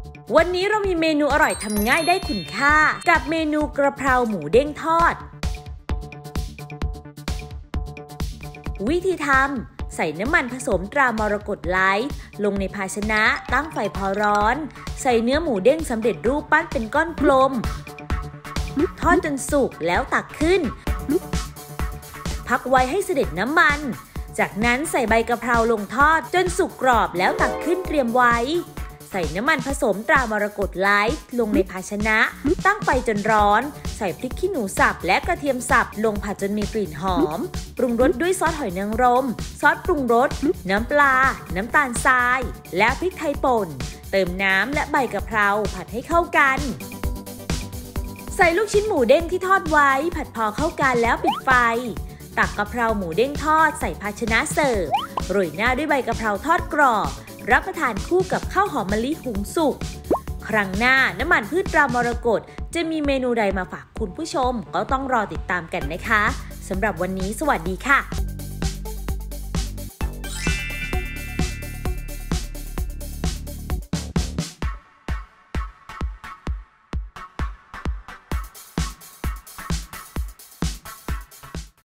วันนี้เรามีเมนูอร่อยทำง่ายได้คุณค่ากับเมนูกระเพราหมูเด้งทอดวิธีทำใส่น้ำมันผสมตรามรกตไลท์ลงในภาชนะตั้งไฟพอร้อนใส่เนื้อหมูเด้งสำเร็จรูปปั้นเป็นก้อนกลมทอดจนสุกแล้วตักขึ้นพักไว้ให้เสด็จน้ำมันจากนั้นใส่ใบกะเพราลงทอดจนสุกกรอบแล้วตักขึ้นเตรียมไว้ใส่น้ำมันผสมตรามรกตไลท์ลงในภาชนะตั้งไฟจนร้อนใส่พริกขี้หนูสับและกระเทียมสับลงผัดจนมีกลิ่นหอมปรุงรสด้วยซอสหอยนางรมซอสปรุงรสน้ำปลาน้ำตาลทรายและพริกไทยป่นเติมน้ำและใบกะเพราผัดให้เข้ากันใส่ลูกชิ้นหมูเด้งที่ทอดไว้ผัดพอเข้ากันแล้วปิดไฟตักกะเพราหมูเด้งทอดใส่ภาชนะเสิร์ฟโรยหน้าด้วยใบกะเพราทอดกรอบรับประทานคู่กับข้าวหอมมะลิหุงสุกครั้งหน้าน้ำมันพืชตรามรกตจะมีเมนูใดมาฝากคุณผู้ชมก็ต้องรอติดตามกันนะคะสำหรับวันนี้สวัสดีค่ะ